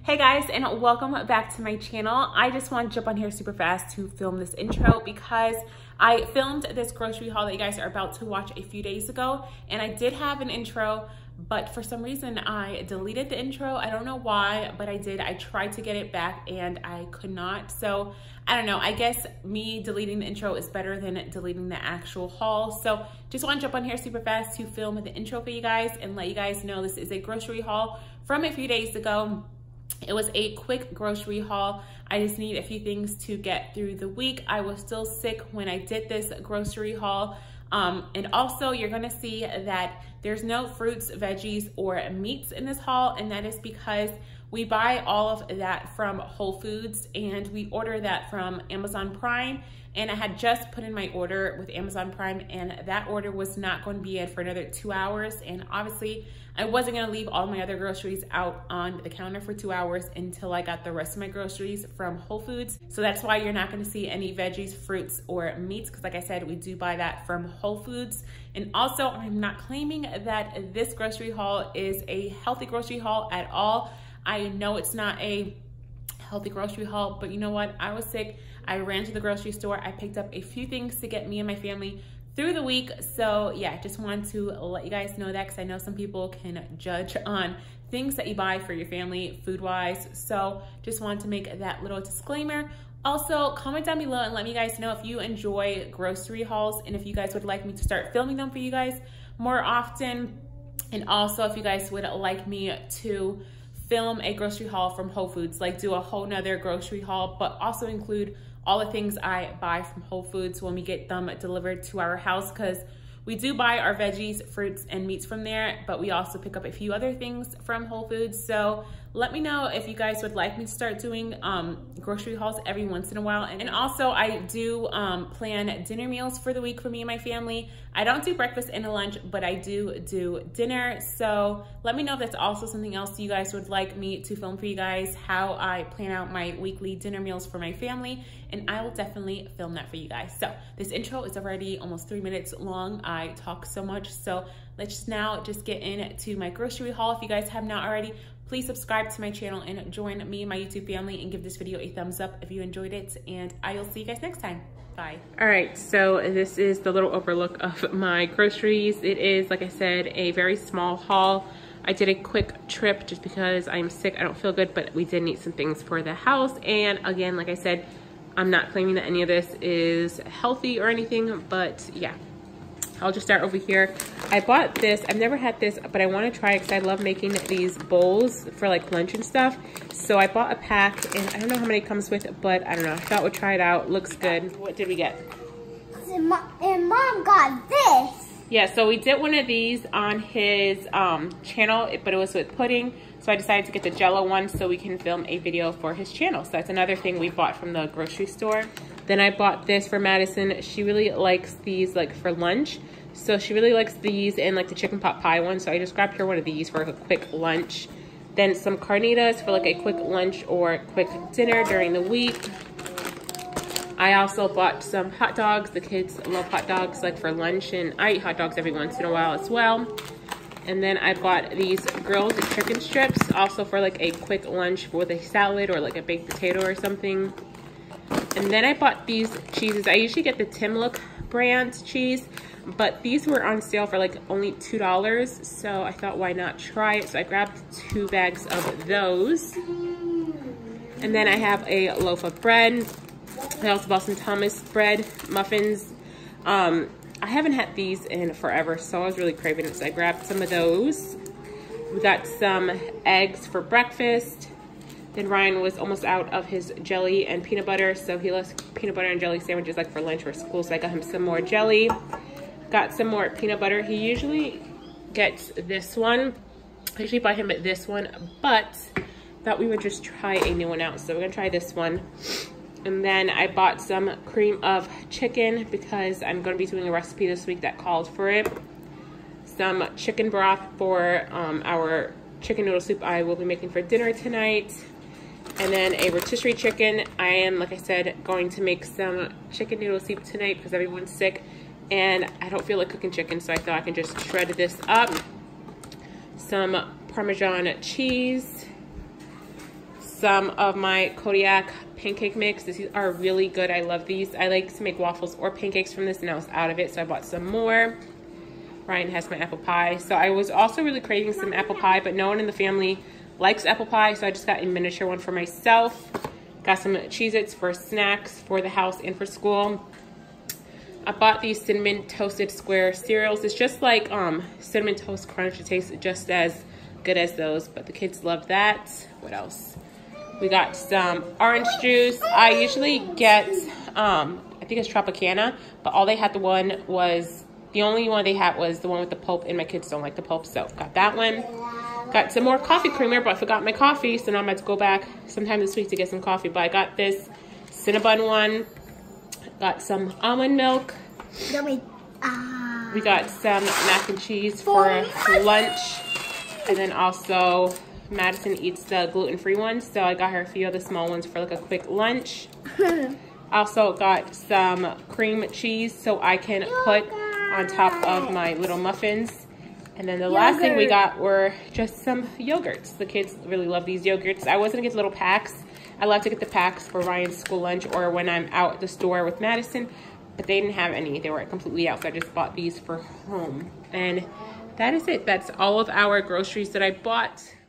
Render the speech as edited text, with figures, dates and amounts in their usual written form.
Hey guys, and welcome back to my channel. I just want to jump on here super fast to film this intro because I filmed this grocery haul that you guys are about to watch a few days ago, and I did have an intro, but for some reason I deleted the intro. I don't know why, but I did. I tried to get it back and I could not. So I don't know, I guess me deleting the intro is better than deleting the actual haul. So just want to jump on here super fast to film the intro for you guys and let you guys know this is a grocery haul from a few days ago. It was a quick grocery haul. I just need a few things to get through the week. I was still sick when I did this grocery haul. And also you're gonna see that there's no fruits, veggies, or meats in this haul, and that is because we buy all of that from Whole Foods and we order that from Amazon Prime. And I had just put in my order with Amazon Prime and that order was not going to be in for another 2 hours. And obviously I wasn't gonna leave all my other groceries out on the counter for 2 hours until I got the rest of my groceries from Whole Foods. So that's why you're not gonna see any veggies, fruits, or meats, because like I said, we do buy that from Whole Foods. And also, I'm not claiming that this grocery haul is a healthy grocery haul at all. I know it's not a healthy grocery haul, but you know what? I was sick. I ran to the grocery store. I picked up a few things to get me and my family through the week. So yeah, just wanted to let you guys know that because I know some people can judge on things that you buy for your family food-wise. So just wanted to make that little disclaimer. Also, comment down below and let me guys know if you enjoy grocery hauls and if you guys would like me to start filming them for you guys more often. And also if you guys would like me to film a grocery haul from Whole Foods, like do a whole nother grocery haul, but also include all the things I buy from Whole Foods when we get them delivered to our house, because we do buy our veggies, fruits, and meats from there, but we also pick up a few other things from Whole Foods. So let me know if you guys would like me to start doing grocery hauls every once in a while. And also I do plan dinner meals for the week for me and my family. I don't do breakfast and a lunch, but I do dinner. So let me know if that's also something else you guys would like me to film for you guys, how I plan out my weekly dinner meals for my family, and I will definitely film that for you guys. So this intro is already almost 3 minutes long. I talk so much, so let's now just get into my grocery haul. If you guys have not already, please subscribe to my channel and join me and my YouTube family and give this video a thumbs up if you enjoyed it, and I will see you guys next time. Bye. All right, so this is the little overlook of my groceries. It is, like I said, a very small haul. I did a quick trip just because I'm sick, I don't feel good, but we did need some things for the house. And again, like I said, I'm not claiming that any of this is healthy or anything, but yeah. I'll just start over here. I bought this. I've never had this, but I want to try it because I love making these bowls for like lunch and stuff. So I bought a pack, and I don't know how many it comes with, but I don't know. I thought we'd try it out. Looks good. What did we get? And Mom got this. Yeah, so we did one of these on his channel, but it was with pudding. So I decided to get the Jello one so we can film a video for his channel. So that's another thing we bought from the grocery store. Then I bought this for Madison. She really likes these like for lunch. So she really likes these and like the chicken pot pie one. So I just grabbed her one of these for a quick lunch. Then some carnitas for like a quick lunch or quick dinner during the week. I also bought some hot dogs. The kids love hot dogs like for lunch, and I eat hot dogs every once in a while as well. And then I bought these grilled chicken strips also for like a quick lunch with a salad or like a baked potato or something. And then I bought these cheeses. I usually get the Timlook brand cheese, but these were on sale for like only $2. So I thought, why not try it? So I grabbed 2 bags of those. And then I have a loaf of bread. I also bought some Thomas bread muffins. I haven't had these in forever, so I was really craving it. So I grabbed some of those. We got some eggs for breakfast. Then Ryan was almost out of his jelly and peanut butter, so he loves peanut butter and jelly sandwiches like for lunch or school, so I got him some more jelly. Got some more peanut butter. He usually gets this one. I usually buy him this one, but thought we would just try a new one out, so we're gonna try this one. And then I bought some cream of chicken because I'm gonna be doing a recipe this week that called for it. Some chicken broth for our chicken noodle soup I will be making for dinner tonight. And then a rotisserie chicken. I am, like I said, going to make some chicken noodle soup tonight because everyone's sick and I don't feel like cooking chicken, so I thought I can just shred this up. Some Parmesan cheese, some of my Kodiak pancake mix. These are really good. I love these. I like to make waffles or pancakes from this, and I was out of it, so I bought some more. Ryan has my apple pie. So I was also really craving some apple pie, but no one in the family likes apple pie, so I just got a miniature one for myself. Got some Cheez-Its for snacks for the house and for school. I bought these cinnamon toasted square cereals. It's just like Cinnamon Toast Crunch. It tastes just as good as those, but the kids love that. What else? We got some orange juice. I usually get, I think it's Tropicana, but all they had the only one they had was the one with the pulp, and my kids don't like the pulp, so got that one. Got some more coffee creamer, but I forgot my coffee, so now I'm going to go back sometime this week to get some coffee. But I got this Cinnabon one. Got some almond milk. We got some mac and cheese for lunch. And then also Madison eats the gluten-free ones, so I got her a few of the small ones for like a quick lunch. Also got some cream cheese so I can put on top of my little muffins. And then the last thing we got were just some yogurts. The kids really love these yogurts. I was gonna get little packs. I love to get the packs for Ryan's school lunch or when I'm out at the store with Madison, but they didn't have any. They were completely out, so I just bought these for home. And that is it. That's all of our groceries that I bought.